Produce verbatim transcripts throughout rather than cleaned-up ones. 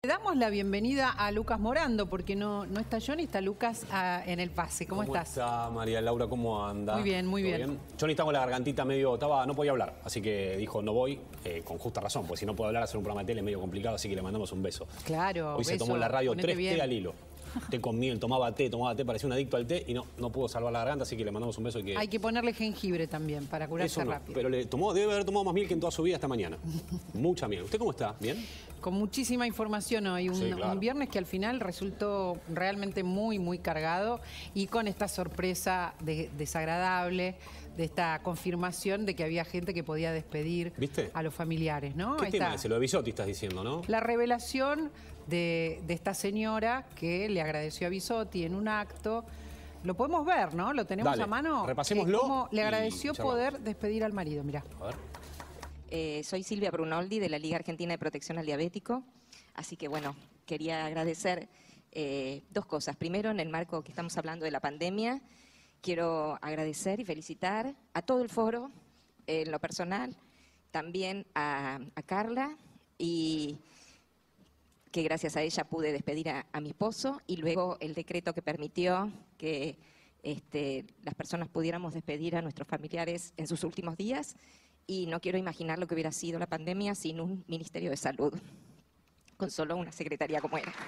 Le damos la bienvenida a Lucas Morando, porque no, no está Johnny, está Lucas a, en el pase. ¿Cómo, ¿Cómo estás? ¿Cómo está María Laura? ¿Cómo anda? Muy bien, muy bien. bien. Johnny está con la gargantita medio... Estaba, no podía hablar, así que dijo no voy, eh, con justa razón, porque si no puedo hablar, hacer un programa de tele es medio complicado, así que le mandamos un beso. Claro, Hoy beso, se tomó en la radio tres bien. té al hilo. Té con miel, tomaba té, tomaba té, parecía un adicto al té y no, no pudo salvar la garganta, así que le mandamos un beso. Y que... Hay que ponerle jengibre también para curarse Eso no, rápido. pero le tomó, debe haber tomado más miel que en toda su vida esta mañana. Mucha miel. ¿Usted cómo está? ¿Bien? Con muchísima información hoy, un, Sí, claro. un viernes que al final resultó realmente muy, muy cargado y con esta sorpresa de, desagradable, de esta confirmación de que había gente que podía despedir ¿Viste? a los familiares, ¿no? ¿Qué Esta, tema ese? Lo de Bisotti estás diciendo, ¿no? La revelación de, de esta señora que le agradeció a Bisotti en un acto. Lo podemos ver, ¿no? Lo tenemos Dale, a mano. repasémoslo Eh, cómo le y agradeció charlamos. poder despedir al marido, mirá. A ver. Eh, soy Silvia Brunoldi de la Liga Argentina de Protección al Diabético, así que bueno, quería agradecer eh, dos cosas. Primero, en el marco que estamos hablando de la pandemia, quiero agradecer y felicitar a todo el foro, eh, en lo personal, también a, a Carla, y que gracias a ella pude despedir a, a mi esposo, y luego el decreto que permitió que este, las personas pudiéramos despedir a nuestros familiares en sus últimos días. Y no quiero imaginar lo que hubiera sido la pandemia sin un Ministerio de Salud, con solo una secretaría como era.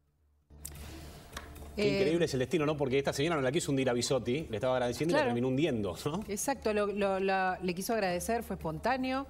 Qué Eh, increíble es el destino, ¿no? Porque esta señora no la quiso hundir a Bisotti, le estaba agradeciendo Claro. y la terminó hundiendo, ¿no? Exacto, lo, lo- lo- le quiso agradecer, fue espontáneo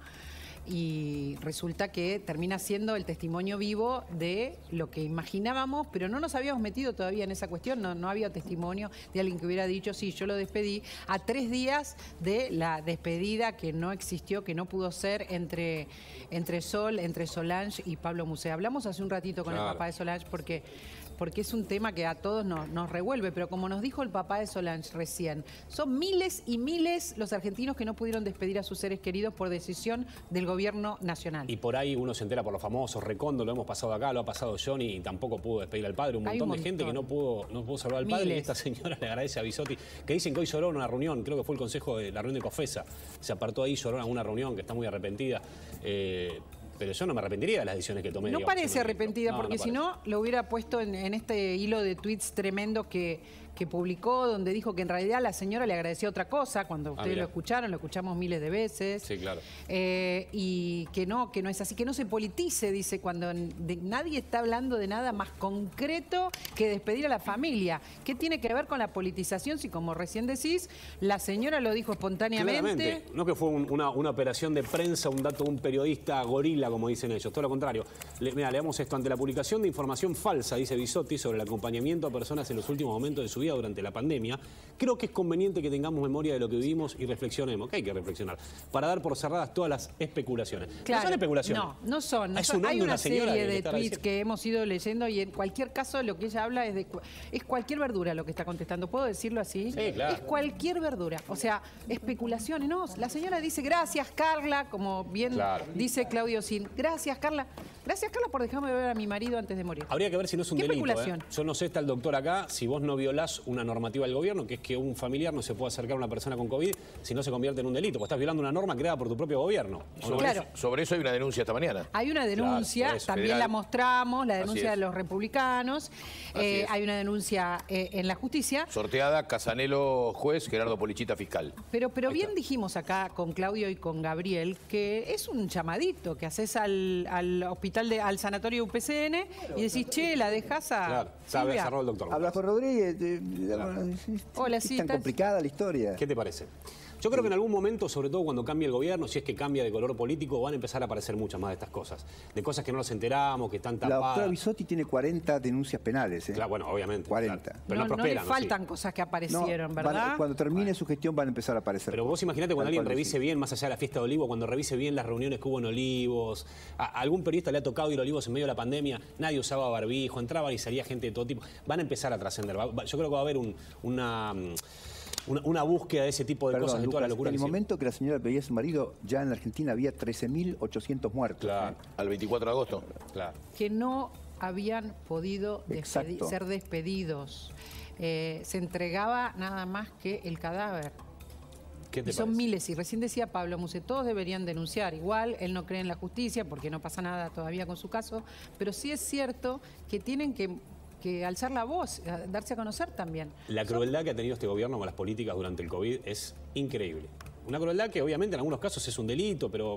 y resulta que termina siendo el testimonio vivo de lo que imaginábamos, pero no nos habíamos metido todavía en esa cuestión, no, no había testimonio de alguien que hubiera dicho, sí, yo lo despedí, a tres días de la despedida que no existió, que no pudo ser entre, entre Sol, entre Solange y Pablo Musé. Hablamos hace un ratito con Claro. el papá de Solange porque... porque es un tema que a todos nos, nos revuelve, pero como nos dijo el papá de Solange recién, son miles y miles los argentinos que no pudieron despedir a sus seres queridos por decisión del gobierno nacional. Y por ahí uno se entera por los famosos, Recondo, lo hemos pasado acá, lo ha pasado Johnny y tampoco pudo despedir al padre. Un Hay montón, un de gente que montón. no pudo, no pudo salvar al padre. Miles. Y esta señora le agradece a Bisotti, que dicen que hoy lloró en una reunión, creo que fue el consejo de la reunión de Cofesa. Se apartó ahí, lloró en una reunión, que está muy arrepentida. Eh, Pero yo no me arrepentiría de las decisiones que tomé. No digamos, parece en un momento. arrepentida, No, porque no si parece. no, lo hubiera puesto en, en este hilo de tweets tremendo que, que publicó, donde dijo que en realidad la señora le agradeció otra cosa, cuando ustedes mira. lo escucharon, lo escuchamos miles de veces. Sí, claro. Eh, y que no, que no es así, que no se politice, dice, cuando de- nadie está hablando de nada más concreto que despedir a la familia. ¿Qué tiene que ver con la politización si, como recién decís, la señora lo dijo espontáneamente? Claramente, no que fue un- una, una operación de prensa, un dato de un periodista gorila, como dicen ellos, todo lo contrario. Le, mira, leamos esto. Ante la publicación de información falsa, dice Bisotti, sobre el acompañamiento a personas en los últimos momentos de su vida durante la pandemia, creo que es conveniente que tengamos memoria de lo que vivimos y reflexionemos, que hay que reflexionar, para dar por cerradas todas las especulaciones. Claro, no son especulaciones. No, no son. no Es son. un Hay hombre, una señora serie que le de está tweets agradeciendo. que hemos ido leyendo y en cualquier caso lo que ella habla es de cu- es cualquier verdura lo que está contestando. ¿Puedo decirlo así? Sí, claro. Es cualquier verdura. O sea, especulaciones. No, la señora dice gracias, Carla, como bien Claro. dice Claudio Sin. Gracias, Carla. Gracias, Carla, por dejarme ver a mi marido antes de morir. Habría que ver si no es un ¿Qué delito. especulación? ¿eh? Yo no sé, está el doctor acá, si vos no violás una normativa del gobierno, que es que un familiar no se puede acercar a una persona con COVID si no se convierte en un delito, porque estás violando una norma creada por tu propio gobierno. ¿o no? Sobre, Claro. eso, sobre eso hay una denuncia esta mañana. Hay una denuncia, por eso, también federal. la mostramos, la Así denuncia de es. los republicanos. Así Eh, es. hay una denuncia eh, en la justicia. Sorteada, Casanelo juez, Gerardo Polichita fiscal. Pero, pero bien dijimos acá con Claudio y con Gabriel que es un llamadito que haces al, al hospital, de, al sanatorio U P C N y decís, che, la dejas a Claro, sabe, Silvia. cerró el doctor. Habla con Rodríguez. eh, digamos, es- Hola, es sí, tan estás- complicada la historia. ¿Qué te parece? Yo creo que en algún momento, sobre todo cuando cambie el gobierno, si es que cambia de color político, van a empezar a aparecer muchas más de estas cosas. De cosas que no nos enteramos, que están La doctora tapadas. Bisotti tiene cuarenta denuncias penales. ¿eh? Claro, bueno, obviamente. cuarenta. claro. Pero no, no, no le prosperan. ¿o sí? faltan cosas que No, aparecieron, van- ¿verdad? cuando termine su gestión van a empezar a aparecer. Pero vos cosas. imaginate cuando Tal alguien cual revise decís. bien, más allá de la fiesta de Olivo, cuando revise bien las reuniones que hubo en Olivos, a a algún periodista le ha tocado ir a Olivos en medio de la pandemia, nadie usaba barbijo, entraban y salía gente de todo tipo. Van a empezar a trascender. Va- va- Yo creo que va a haber un- una, mm, una, una búsqueda de ese tipo de Perdón, cosas, de toda la Lucas, locura en que el se- momento que la señora pedía a su marido, ya en la Argentina había trece mil ochocientos muertos. Claro, ¿eh? Al veinticuatro de agosto. claro. Que no habían podido despedi- Exacto. ser despedidos. Eh, se entregaba nada más que el cadáver. ¿Qué te y son parece? miles, y recién decía Pablo Muse, todos deberían denunciar. Igual, él no cree en la justicia porque no pasa nada todavía con su caso, pero sí es cierto que tienen que, que alzar la voz, darse a conocer también. La crueldad que ha tenido este gobierno con las políticas durante el COVID es increíble. Una crueldad que obviamente en algunos casos es un delito, pero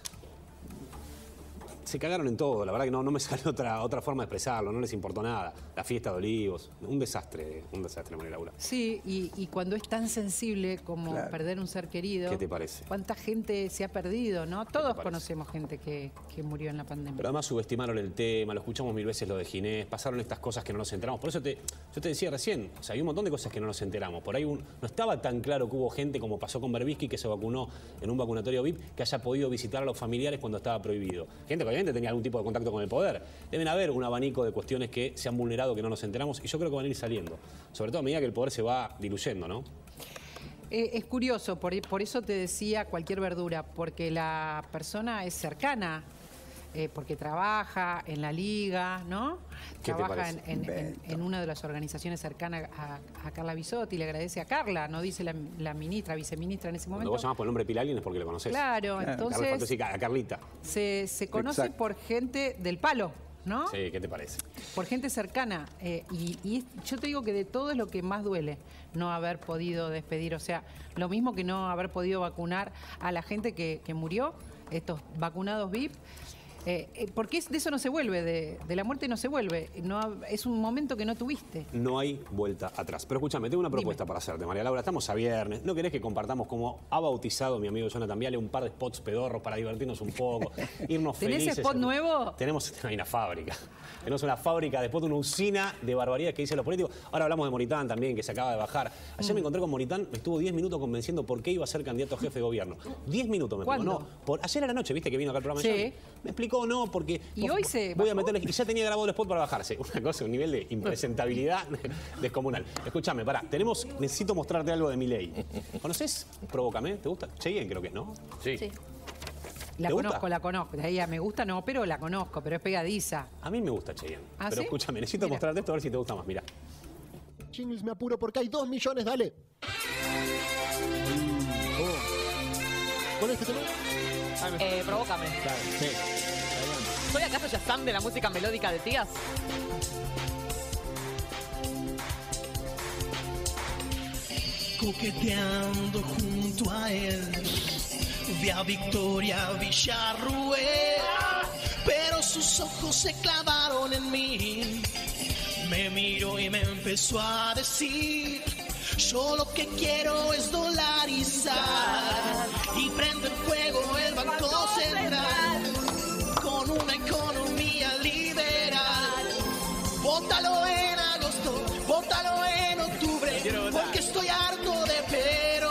se cagaron en todo. La verdad que no, no me sale otra, otra forma de expresarlo, no les importó nada. La fiesta de Olivos, un desastre, un desastre, María Laura. Sí, y, y cuando es tan sensible como Claro. perder un ser querido. ¿Qué te parece? ¿Cuánta gente se ha perdido, no? Todos parece? conocemos gente que, que murió en la pandemia. Pero además subestimaron el tema, lo escuchamos mil veces lo de Ginés, pasaron estas cosas que no nos enteramos. Por eso te, yo te decía recién, o sea, hay un montón de cosas que no nos enteramos. Por ahí un- no estaba tan claro que hubo gente, como pasó con Berbisky, que se vacunó en un vacunatorio V I P, que haya podido visitar a los familiares cuando estaba prohibido. Gente que obviamente tenía algún tipo de contacto con el poder. Deben haber un abanico de cuestiones que se han vulnerado, que no nos enteramos, y yo creo que van a ir saliendo. Sobre todo a medida que el poder se va diluyendo, ¿no? Eh, es curioso, por, por eso te decía cualquier verdura, porque la persona es cercana, eh, porque trabaja en la liga, ¿no? ¿Qué te Trabaja en, parece? en- en- Invento. en una de las organizaciones cercanas a, a Carla Bisotti, le agradece a Carla, no dice la, la ministra, viceministra en ese Cuando momento. vos llamás por el nombre de Pilalín es porque lo conocés. Claro, Carlos entonces Fantasy, a Carlita. se, se conoce Exacto. por gente del palo, ¿no? Sí, ¿qué te parece? Por gente cercana. eh, y, y es- yo te digo que de todo es lo que más duele, no haber podido despedir. O sea, lo mismo que no haber podido vacunar a la gente que, que murió, estos vacunados V I P. eh, eh, porque es- de eso no se vuelve, de, de la muerte no se vuelve. No, es un momento que no tuviste. No hay vuelta atrás. Pero escúchame, tengo una propuesta para hacerte, María Laura. Estamos a viernes. ¿No querés que compartamos cómo ha bautizado mi amigo Jonathan Viale un par de spots pedorros para divertirnos un poco, irnos ¿Tenés felices? spot nuevo? Tenemos hay una fábrica. Tenemos una fábrica, después de una usina de barbaridades que dicen los políticos. Ahora hablamos de Moritán también, que se acaba de bajar. Ayer Mm. me encontré con Moritán, me estuvo diez minutos convenciendo por qué iba a ser candidato a jefe de gobierno. diez minutos me explicó. ¿Cuándo? No, por, ayer a la noche, ¿viste que vino acá al programa? Sí. de Johnny? Me explicó, no, porque... ¿Y hoy se Voy a bajó? meterle... Y ya tenía grabado el spot para bajarse. Una cosa, un nivel de impresentabilidad descomunal. Escúchame, pará, tenemos... Necesito mostrarte algo de Milei. ¿Conoces Provócame? ¿Te gusta? Cheyenne creo que es, ¿no? Sí. La ¿Te gusta? conozco, la conozco. De ella me gusta, no, pero la conozco, pero es pegadiza. A mí me gusta Cheyenne. ¿Ah, pero sí? escúchame, necesito Mira. mostrarte esto a ver si te gusta más. Mira. Jingles, me apuro porque hay dos millones, dale. Oh. ¿Cuál es este tema? Eh, provócame. Claro, sí. ¿Soy acaso Shazam de la música melódica de tías? Coqueteando junto a él, vi a Victoria Villarruel, pero sus ojos se clavaron en mí. Me miró y me empezó a decir: yo lo que quiero es dolarizar y prender fuego el Banco Central con una economía liberal. Bótalo en agosto, bótalo en octubre, porque estoy harto de pero.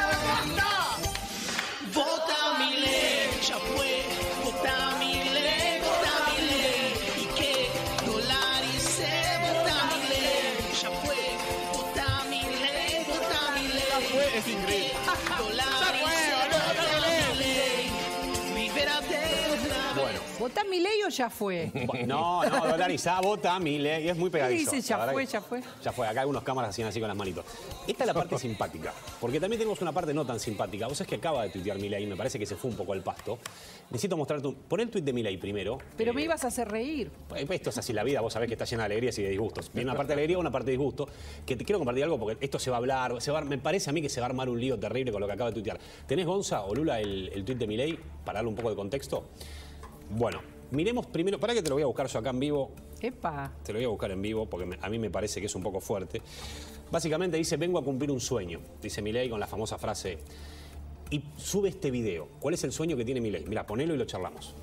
Vota mi ley, ya fue, vota mi ley, vota mi ley, y que dolarice, vota mi ley, ya fue, vota mi ley, vota mi ley. Ya fue, es increíble. Dolarice, vota mi ley, libérate de una Bueno. ¿Votá mi ley o ya fue? No, no, dolarizá, vota Milei. Es muy pegadizo. dice, ya La verdad fue, que- ya fue. Ya fue. Acá algunos cámaras hacían así con las manitos. Esta es la parte simpática. Porque también tenemos una parte no tan simpática. Vos sabés que acaba de tuitear Milei, me parece que se fue un poco al pasto. Necesito mostrarte un... Pon el tuit de Milei primero. Pero Eh, me ibas a hacer reír. Esto es así la vida, vos sabés que está llena de alegrías y de disgustos. Viene una parte de alegría, una parte de disgusto. Que te quiero compartir algo porque esto se va a hablar, se va a- me parece a mí que se va a armar un lío terrible con lo que acaba de tuitear. ¿Tenés, Gonza o Lula, el, el tuit de Milei para darle un poco de contexto? Bueno, miremos primero, para que te lo voy a buscar yo acá en vivo. Epa. Te lo voy a buscar en vivo porque me- a mí me parece que es un poco fuerte. Básicamente dice, vengo a cumplir un sueño, dice Milei con la famosa frase. Y sube este video. ¿Cuál es el sueño que tiene Milei? Mira, ponelo y lo charlamos.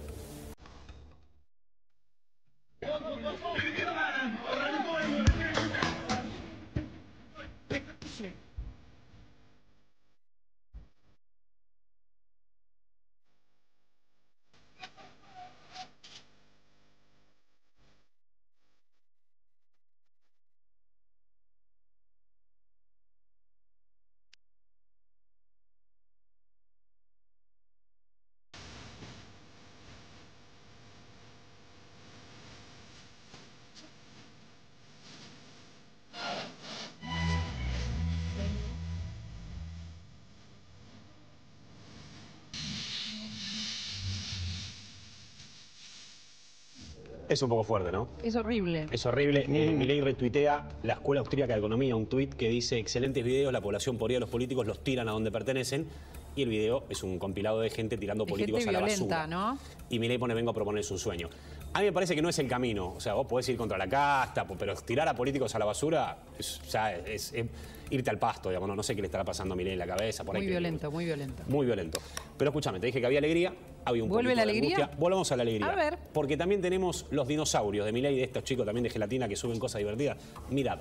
Es un poco fuerte, ¿no? Es horrible. Es horrible. Eh, Milei retuitea la Escuela Austríaca de Economía, un tuit que dice: excelentes videos, la población por ir a los políticos los tiran a donde pertenecen. Y el video es un compilado de gente tirando De políticos gente a la violenta, basura. ¿no? Y Milei pone: vengo a proponerles un sueño. A mí me parece que no es el camino. O sea, vos podés ir contra la casta, pero tirar a políticos a la basura es, o sea, es, es irte al pasto, digamos. No, no sé qué le estará pasando a Milei en la cabeza. Por ahí Muy que- violento, muy violento. Muy violento. Pero escúchame, te dije que había alegría, había un ¿Vuelve poquito la de alegría? angustia. Volvamos a la alegría. A ver. Porque también tenemos los dinosaurios de Milei, de estos chicos también de gelatina que suben cosas divertidas. Mirad.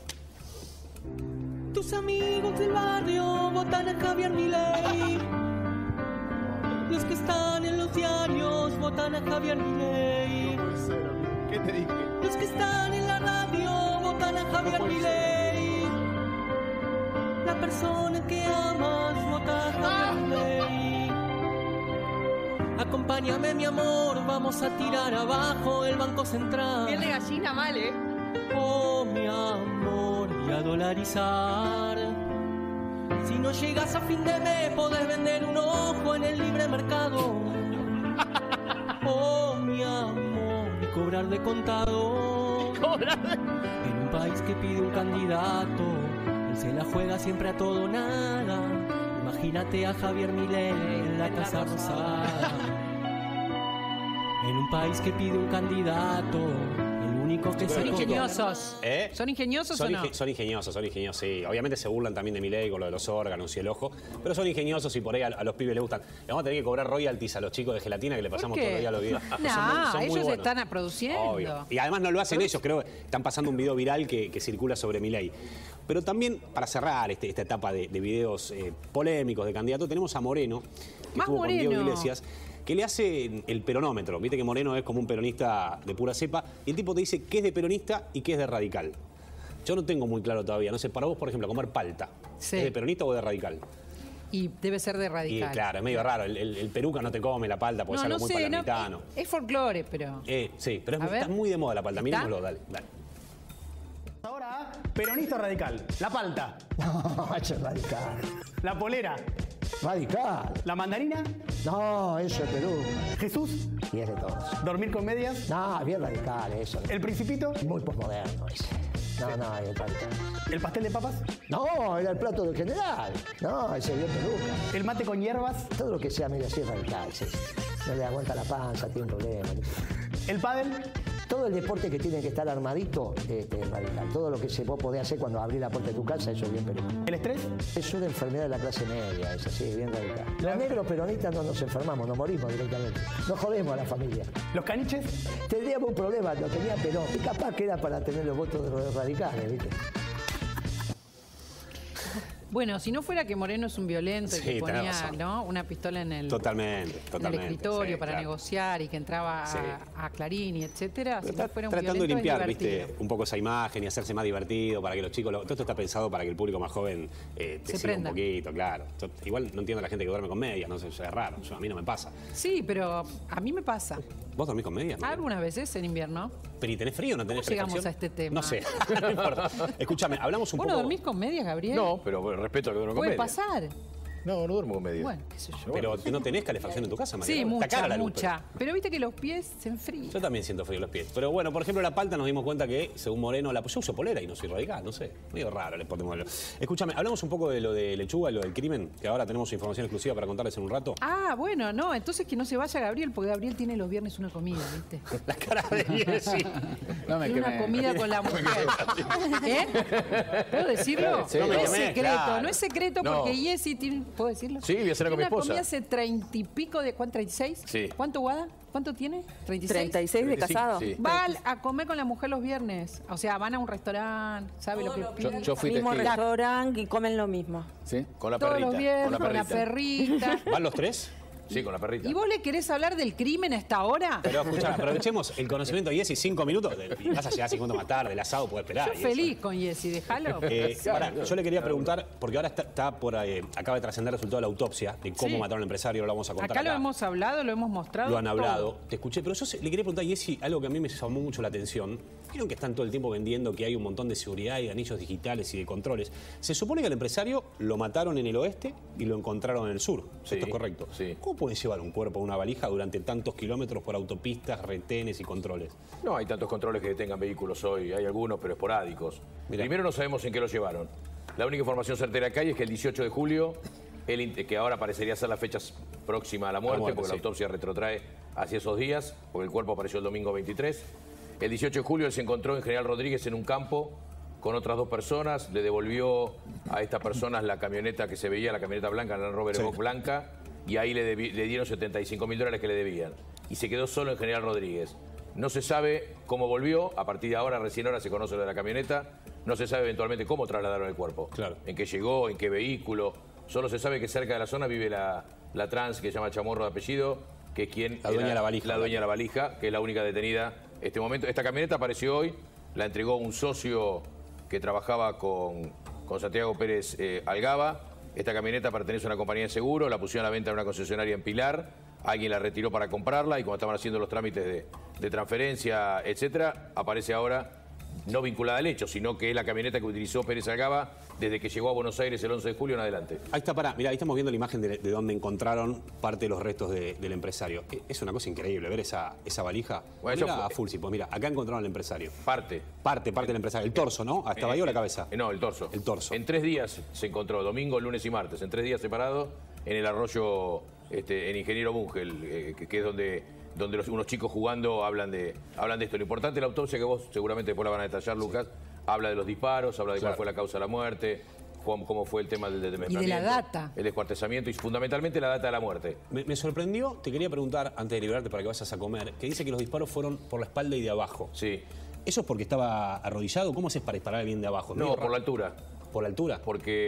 Tus amigos del barrio votan a Javier Milei. Los que están en los diarios votan a Javier Milei. ¿Qué te dije? Los que están en la radio votan a Javier Milei. La persona que amas vota a Javier Milei. Acompáñame, mi amor, vamos a tirar abajo el Banco Central. Piel de gallina mal, ¿eh? Oh, mi amor, y a dolarizar. Si no llegas a fin de mes, podés vender un ojo en el libre mercado. Oh, mi amor, y cobrar de contado. En un país que pide un candidato, él se la juega siempre a todo o nada. Imagínate a Javier Milei en la Casa Rosada. En un país que pide un candidato, el único que Yo se creo Son que- ingeniosos. ¿Eh? ¿Son ingeniosos Son, o no? inge- son ingeniosos, son ingeniosos, sí. Obviamente se burlan también de Milei con lo de los órganos y el ojo, pero son ingeniosos y por ahí a, a los pibes les gustan. Le vamos a tener que cobrar royalties a los chicos de gelatina que le pasamos qué? todo el día los videos. No, Son muy- son muy ellos buenos. están produciendo. Obvio. Y además no lo hacen ellos, creo que están pasando un video viral que, que circula sobre Milei. Pero también, para cerrar este- esta etapa de, de videos eh, polémicos de candidato, tenemos a Moreno, que Más estuvo con Diego Moreno. Iglesias, que le hace el peronómetro. Viste que Moreno es como un peronista de pura cepa, y el tipo te dice qué es de peronista y qué es de radical. Yo no tengo muy claro todavía. No sé, para vos, por ejemplo, comer palta, Sí. ¿es de peronista o de radical? Y debe ser de Y radical. claro, es medio raro. El, el- el peruca no te come la palta porque No, es algo no muy sé, no, palermitano. es folclore, pero... Eh, sí, pero es, A ver. está muy de moda la palta. ¿Está? Mirémoslo, dale, dale. Ahora, peronista o radical. La palta. No, eso es radical. La polera. Radical. La mandarina. No, eso es Perú. Jesús. Y es de todos. Dormir con medias. No, bien radical eso. El principito. Muy posmoderno ese. No, no, es radical. El pastel de papas. No, era el plato del general. No, ese bien peluca. El mate con hierbas. Todo lo que sea medio así es radical, sí. No le aguanta la panza, tiene un problema. El pádel. Todo el deporte que tiene que estar armadito este, es radical. Todo lo que se vos podés hacer cuando abrís la puerta de tu casa, eso es bien peluca. El estrés. Es una enfermedad de la clase media, es así, bien radical. Los negros peronistas no nos enfermamos, nos morimos directamente. No jodemos a la familia. Los caniches. Tendríamos un problema, lo tenía Perón. Y capaz que era para tener los votos de los radicales, ¿viste? Bueno, si no fuera que Moreno es un violento y Sí, que tenés ponía, razón. ¿no?, una pistola en el, Totalmente, en el totalmente. escritorio sí, para claro. negociar y que entraba Sí. a, a Clarín y etcétera, si Está no fuera un tratando de violento, es limpiar, divertido. viste, un poco esa imagen y hacerse más divertido para que los chicos... lo- todo esto está pensado para que el público más joven eh, te Se siga un prenda. poquito, claro. Yo- igual no entiendo a la gente que duerme con medias, no sé, eso es raro. Yo- a mí no me pasa. Sí, pero a mí me pasa. ¿Vos dormís con medias? Mariano? Algunas veces en invierno. ¿Pero y tenés frío o no tenés ¿Cómo llegamos calefacción? a este tema? No sé, no importa. Escúchame, hablamos un ¿Vos no poco... dormís con medias, Gabriel? No, pero bueno, respeto a que duermo con Puede medias. pasar. No, no duermo con medias. Bueno, qué sé yo. Pero ¿no tenés calefacción en tu casa, Mariano? Sí, Está mucha, cara la luz, mucha. Pero viste que los pies se enfrían. Yo también siento frío en los pies. Pero bueno, por ejemplo, la palta nos dimos cuenta que, según Moreno, la... yo uso polera y no soy radical, no sé. Medio raro le ponemos. Escúchame, hablamos un poco de lo de Lechuga y lo del crimen, que ahora tenemos información exclusiva para contarles en un rato. Ah, bueno, no, entonces que no se vaya Gabriel, porque Gabriel tiene los viernes una comida, ¿viste? La cara de Jessy. No me Tiene una quemé. comida con la mujer. ¿Eh? ¿Puedo decirlo? Sí. no, No me es quemé, secreto, claro. no es secreto No. porque Jessy tiene... ¿Puedo decirlo? Sí, voy a cenar con mi Tiene una esposa. comida hace treinta y pico de... ¿Cuánto? ¿treinta y seis? Sí. ¿Cuánto, Guada? ¿Cuánto tiene? ¿treinta y seis? treinta y seis de treinta y cinco, casado. sí. Va al- a comer con la mujer los viernes. O sea, van a un restaurante, ¿sabe lo que Yo, piden? yo fui Mismo testigo. restaurante y comen lo mismo. ¿Sí? Con la Todos perrita. los viernes con la con la perrita. perrita. ¿Van los tres? Sí, con la perrita. ¿Y vos le querés hablar del crimen a esta hora? Pero escuchá, aprovechemos el conocimiento de Jessy cinco minutos. Y vas a llegar cinco minutos más tarde, el asado puede esperar. Yo y eso. feliz con Jessy, déjalo. Eh, pará, yo le quería preguntar, porque ahora está, está por ahí, acaba de trascender el resultado de la autopsia, de cómo Sí. mataron al empresario, lo vamos a contar Acá acá. lo hemos hablado, lo hemos mostrado. Lo han hablado, todo. te escuché, pero yo se- le quería preguntar a Jessy algo que a mí me llamó mucho la atención. Vieron que están todo el tiempo vendiendo que hay un montón de seguridad y de anillos digitales y de controles. Se supone que al empresario lo mataron en el oeste y lo encontraron en el sur. Sí, ¿Esto es correcto? sí. ¿Cómo puede llevar un cuerpo, una valija durante tantos kilómetros por autopistas, retenes y controles? No hay tantos controles que detengan vehículos hoy, hay algunos, pero esporádicos. Mirá. Primero no sabemos en qué los llevaron. La única información certera que hay es que el dieciocho de julio, el, que ahora parecería ser la fecha próxima a la muerte, la muerte porque sí. La autopsia retrotrae hacia esos días, porque el cuerpo apareció el domingo veintitrés. El dieciocho de julio él se encontró en General Rodríguez en un campo con otras dos personas, le devolvió a estas personas la camioneta que se veía, la camioneta blanca, la Land Rover Evoque blanca, y ahí le, le dieron setenta y cinco mil dólares que le debían. Y se quedó solo en General Rodríguez. No se sabe cómo volvió, a partir de ahora, recién ahora se conoce lo de la camioneta, no se sabe eventualmente cómo trasladaron el cuerpo, claro. En qué llegó, en qué vehículo. Solo se sabe que cerca de la zona vive la, la trans que se llama Chamorro de apellido, que es quien... La dueña de la valija. La dueña de la valija, que es la única detenida en este momento. Esta camioneta apareció hoy, la entregó un socio que trabajaba con, con Santiago Pérez eh, Algaba. Esta camioneta pertenece a una compañía de seguro, la pusieron a la venta en una concesionaria en Pilar, alguien la retiró para comprarla y cuando estaban haciendo los trámites de, de transferencia, etcétera, aparece ahora no vinculada al hecho, sino que es la camioneta que utilizó Pérez Algaba desde que llegó a Buenos Aires el once de julio en adelante. Ahí está, pará, mirá, ahí estamos viendo la imagen de, de donde encontraron parte de los restos de, del empresario. Es una cosa increíble ver esa, esa valija. Bueno, mira fue... a Fulci, pues mira, acá encontraron al empresario. Parte. Parte, parte del empresario. El torso, ¿no? ¿Hasta ahí o la cabeza? No, el torso. El torso. En tres días se encontró, domingo, lunes y martes, en tres días separados, en el arroyo, este, en Ingeniero Bungel, eh, que, que es donde... donde los, unos chicos jugando hablan de, hablan de esto. Lo importante de la autopsia, que vos seguramente después la van a detallar, Lucas, sí. Habla de los disparos, habla de claro. Cuál fue la causa de la muerte, cómo, cómo fue el tema del desmembramiento. Y de la data. El descuartizamiento y fundamentalmente la data de la muerte. Me, me sorprendió, te quería preguntar, antes de liberarte para que vayas a comer, que dice que los disparos fueron por la espalda y de abajo. Sí. ¿Eso es porque estaba arrodillado? ¿Cómo haces para disparar bien de abajo? No, por la altura. ¿Por la altura?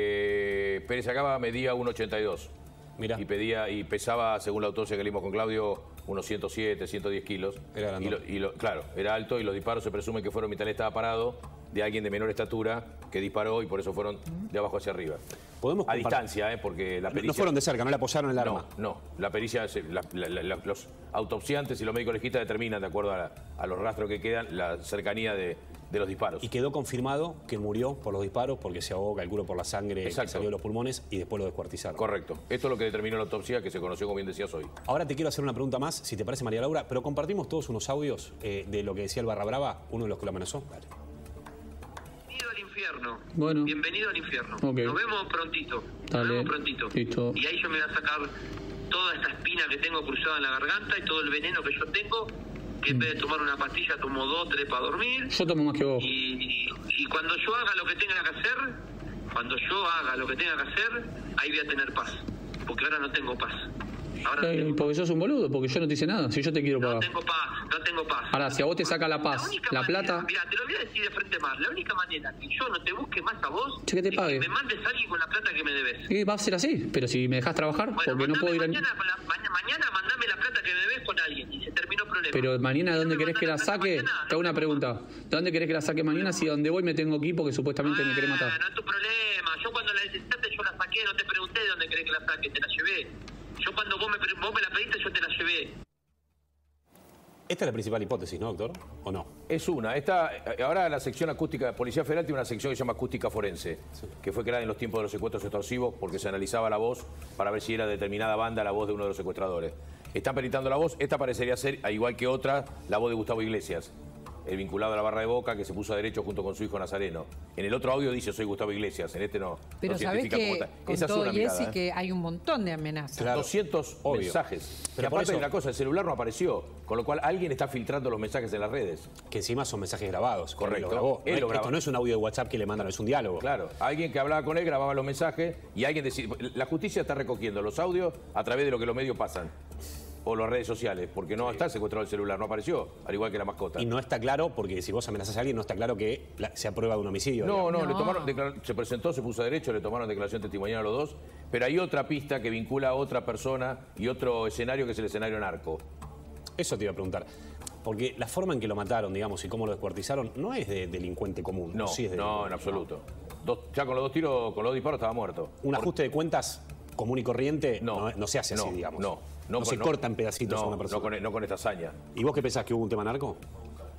Porque Pérez Algaba medía uno ochenta y dos. Mirá. Y, pedía, y pesaba, según la autopsia que leímos con Claudio, unos ciento siete, ciento diez kilos. Era grande. Y lo, y lo, claro, era alto y los disparos se presume que fueron mientras él estaba parado de alguien de menor estatura que disparó y por eso fueron de abajo hacia arriba. ¿Podemos a distancia, ¿eh? Porque la pericia... No fueron de cerca, no le apoyaron el arma. No, no. La pericia, la, la, la, la, los autopsiantes y los médicos legistas determinan, de acuerdo a, la, a los rastros que quedan, la cercanía de, de los disparos. Y quedó confirmado que murió por los disparos porque se ahogó, calculo, por la sangre Exacto. Que salió de los pulmones y después lo descuartizaron. Correcto. Esto es lo que determinó la autopsia, que se conoció, como bien decías hoy. Ahora te quiero hacer una pregunta más, si te parece, María Laura, pero compartimos todos unos audios eh, de lo que decía el Barra Brava, uno de los que lo amenazó. Dale. Bienvenido al infierno. Bueno. Bienvenido al infierno. Okay. Nos vemos prontito. Dale. Nos vemos prontito. Listo. Y ahí yo me voy a sacar toda esta espina que tengo cruzada en la garganta y todo el veneno que yo tengo, que en vez de tomar una pastilla tomo dos, tres para dormir. Yo tomo más que vos. Y, y, y cuando yo haga lo que tenga que hacer, cuando yo haga lo que tenga que hacer, ahí voy a tener paz. Porque ahora no tengo paz. Ahora Ay, tengo porque sos un boludo, porque yo no te hice nada, si yo te quiero pagar. No tengo paz, no tengo paz. Ahora, si a vos te saca la paz, la, la manera, plata... Mira, te lo voy a decir de frente más. La única manera que yo no te busque más a vos che, que te es pague. que me mandes a alguien con la plata que me debes. Y va a ser así, pero si me dejas trabajar, bueno, porque no puedo ir... Mañana, a... la, mañana, mañana mandame la plata que me debes con alguien y se terminó el problema. Pero mañana, ¿de dónde querés que la saque? Mañana, te hago una pregunta. ¿De dónde querés que la saque mañana si donde voy me tengo aquí porque supuestamente ah, me quiere matar? No es tu problema. Yo cuando la necesitaste yo la saqué, no te pregunté de dónde querés que la saque, te la llevé. Yo cuando vos me, vos me la pediste, yo te la llevé. Esta es la principal hipótesis, ¿no, doctor? ¿O no? Es una. Esta, ahora la sección acústica de Policía Federal tiene una sección que se llama acústica forense, sí. Que fue creada en los tiempos de los secuestros extorsivos porque se analizaba la voz para ver si era determinada banda la voz de uno de los secuestradores. Están peritando la voz. Esta parecería ser, al igual que otra, la voz de Gustavo Iglesias, el vinculado a la Barra de Boca, que se puso a derecho junto con su hijo Nazareno. En el otro audio dice soy Gustavo Iglesias, en este no. Pero no sabés que Esa es todo una y mirada, ¿eh? Que hay un montón de amenazas. Claro. doscientos Obvio. Mensajes. Pero aparte de una cosa, el celular no apareció, con lo cual alguien está filtrando los mensajes en las redes. Que encima son mensajes grabados. Correcto. Él lo grabó. Él no, lo grabó. Esto no es un audio de WhatsApp que le mandan, es un diálogo. Claro. Alguien que hablaba con él grababa los mensajes y alguien decía... La justicia está recogiendo los audios a través de lo que los medios pasan. O las redes sociales, porque no sí. Está secuestrado el celular, no apareció, al igual que la mascota. Y no está claro, porque si vos amenazás a alguien, no está claro que la, se aprueba de un homicidio. No, no, no, le tomaron, se presentó, se puso a derecho, le tomaron declaración testimonial a los dos, pero hay otra pista que vincula a otra persona y otro escenario que es el escenario narco. Eso te iba a preguntar. Porque la forma en que lo mataron, digamos, y cómo lo descuartizaron, no es de delincuente común. No, sí es de no, en absoluto. Dos, ya con los dos tiros, con los dos disparos estaba muerto. Un Por... ajuste de cuentas común y corriente no, no, no se hace no, así, digamos. No. No, no se no, cortan pedacitos no, a una persona. No con, no con esta hazaña. ¿Y vos qué pensás, que hubo un tema narco?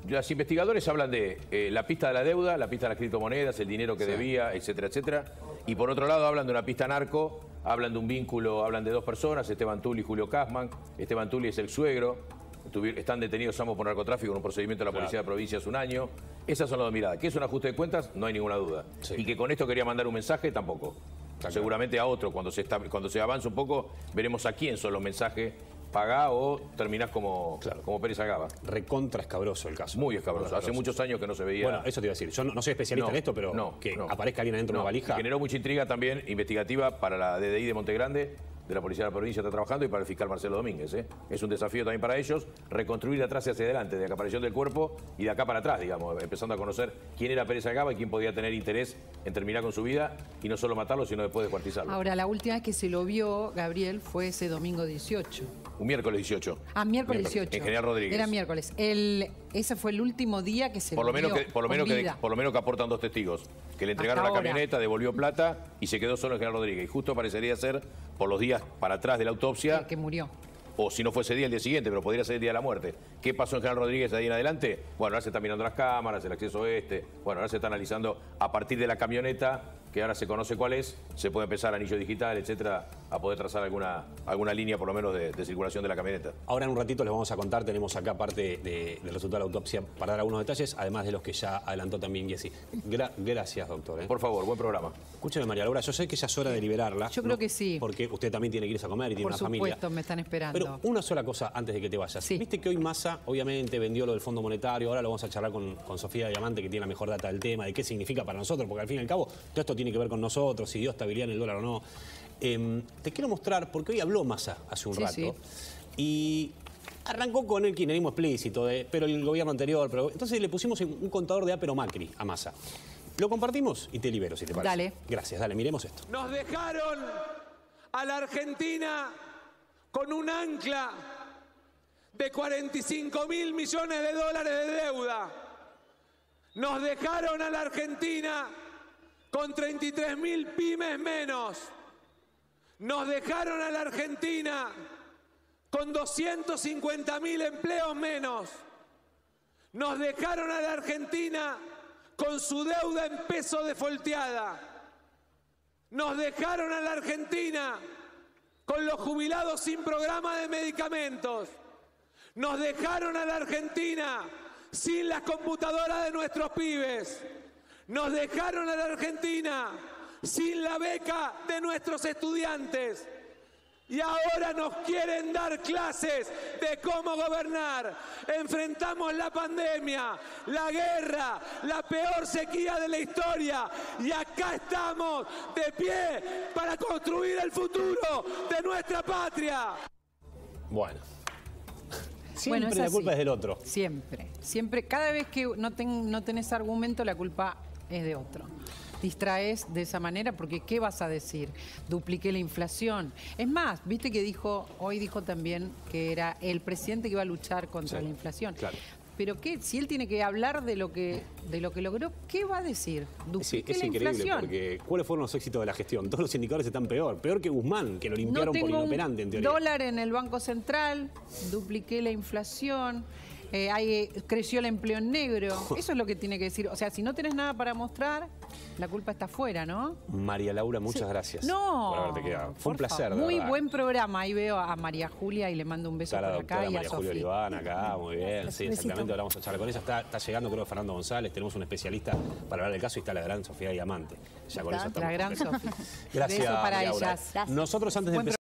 Los investigadores hablan de eh, la pista de la deuda, la pista de las criptomonedas, el dinero que Sí. debía, etcétera, etcétera. Y por otro lado hablan de una pista narco, hablan de un vínculo, hablan de dos personas, Esteban Tulli y Julio Casman. Esteban Tulli es el suegro. Tuvi- Están detenidos ambos por narcotráfico en un procedimiento de la Policía de Provincia hace un año. Esas son las dos miradas. ¿Que es un ajuste de cuentas? No hay ninguna duda. Sí. Y que con esto quería mandar un mensaje, tampoco. Claro. Seguramente a otro, cuando se, está, cuando se avanza un poco, veremos a quién son los mensajes. Pagá o terminás como, Claro. como Pérez Agaba. Recontra escabroso el caso. Muy escabroso. Hace muchos años que no se veía. Bueno, eso te iba a decir. Yo no, no soy especialista No, en esto, pero no, que no. aparezca alguien adentro de No, una valija. Generó mucha intriga también investigativa para la D D I de Montegrande, de la Policía de la Provincia está trabajando, y para el fiscal Marcelo Domínguez. ¿eh? Es un desafío también para ellos reconstruir de atrás hacia adelante, de la aparición del cuerpo y de acá para atrás, digamos, empezando a conocer quién era Pérez Agaba y quién podía tener interés en terminar con su vida y no solo matarlo, sino después descuartizarlo. Ahora, la última vez que se lo vio, Gabriel, fue ese domingo dieciocho. Un miércoles dieciocho. Ah, miércoles Miércoles, dieciocho. en General Rodríguez. Era miércoles. El, ese fue el último día que se Por lo lo, menos vio que, por, lo con menos que, vida. por lo menos que aportan dos testigos, que le entregaron Hasta la ahora. camioneta, devolvió plata y se quedó solo en General Rodríguez. Y justo parecería ser, por los días para atrás de la autopsia, El que murió. o si no fuese día, el día siguiente, pero podría ser el día de la muerte. ¿Qué pasó en General Rodríguez de ahí en adelante? Bueno, ahora se están mirando las cámaras, el acceso este, bueno, ahora se está analizando a partir de la camioneta, que ahora se conoce cuál es, se puede empezar anillo digital, etcétera, a poder trazar alguna, alguna línea por lo menos de, de circulación de la camioneta. Ahora en un ratito les vamos a contar, tenemos acá parte de- del resultado de la autopsia para dar algunos detalles, además de los que ya adelantó también Jessy. Gra- gracias, doctor. ¿eh? Por favor, buen programa. Escúcheme, María Laura, yo sé que ya es hora de liberarla. Yo creo que sí. Porque usted también tiene que irse a comer y tiene Por una familia. supuesto, me están esperando. Pero una sola cosa antes de que te vayas. Sí. Viste que hoy Massa, obviamente, vendió lo del Fondo Monetario, ahora lo vamos a charlar con, con Sofía Diamante, que tiene la mejor data del tema, de qué significa para nosotros, porque al fin y al cabo todo esto tiene que ver con nosotros, si dio estabilidad en el dólar o no. Eh, te quiero mostrar, porque hoy habló Massa hace un Sí, rato, sí. y arrancó con el kirchnerismo explícito, de, pero el gobierno anterior, pero entonces le pusimos un contador de A pero Macri a Massa. Lo compartimos y te libero, si te parece. Dale. Gracias, dale, miremos esto. Nos dejaron a la Argentina con un ancla de cuarenta y cinco mil millones de dólares de deuda. Nos dejaron a la Argentina con treinta y tres mil pymes menos. Nos dejaron a la Argentina con doscientos cincuenta mil empleos menos. Nos dejaron a la Argentina con su deuda en peso defolteada. Nos dejaron a la Argentina con los jubilados sin programa de medicamentos. Nos dejaron a la Argentina sin las computadoras de nuestros pibes. Nos dejaron a la Argentina sin la beca de nuestros estudiantes. Y ahora nos quieren dar clases de cómo gobernar. Enfrentamos la pandemia, la guerra, la peor sequía de la historia. Y acá estamos de pie para construir el futuro de nuestra patria. Bueno. Siempre Bueno, es la así. culpa es del otro. Siempre, siempre. Cada vez que no, ten- no tenés argumento, la culpa es de otro. Distraes de esa manera porque ¿qué vas a decir? Dupliqué la inflación. Es más, viste que dijo, hoy dijo también que era el presidente que iba a luchar contra Sí, la inflación. claro. Pero qué, si él tiene que hablar de lo que de lo que logró, ¿qué va a decir? Es, Dupliqué es la increíble inflación. porque ¿cuáles fueron los éxitos de la gestión? Todos los indicadores están peor. Peor que Guzmán, que lo No limpiaron por tengo inoperante, en un teoría. dólar en el Banco Central, dupliqué la inflación, eh, hay- creció el empleo en negro. Eso es lo que tiene que decir. O sea, si no tenés nada para mostrar, la culpa está afuera, ¿no? María Laura, muchas Sí. gracias No, por haberte quedado. Fue por un placer, favor. de Muy verdad. buen programa. Ahí veo a María Julia y le mando un beso Está la por acá doctora y a María Julia Sofía. Oliván acá, muy bien. Sí, Besito. exactamente, ahora vamos a charlar con ella. Está, está llegando, creo, Fernando González. Tenemos un especialista para hablar del caso y está la gran Sofía Diamante. Ya con eso La estamos gran completos. Sofía. Gracias, Beso para María Laura. ellas. Gracias. Nosotros antes de Buen empezar...